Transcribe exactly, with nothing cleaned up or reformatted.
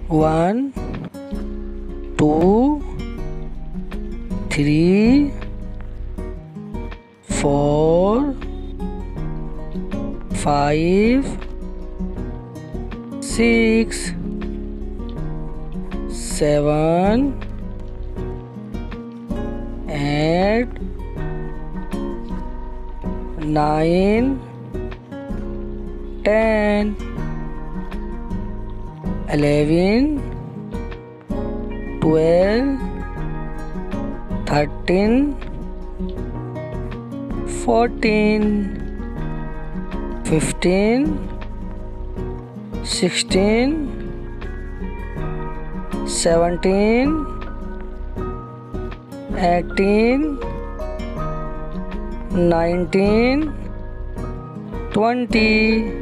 One, two, three, four, five, six, seven, eight, nine, ten, eleven, twelve, thirteen, fourteen, fifteen, sixteen, seventeen, eighteen, nineteen, twenty.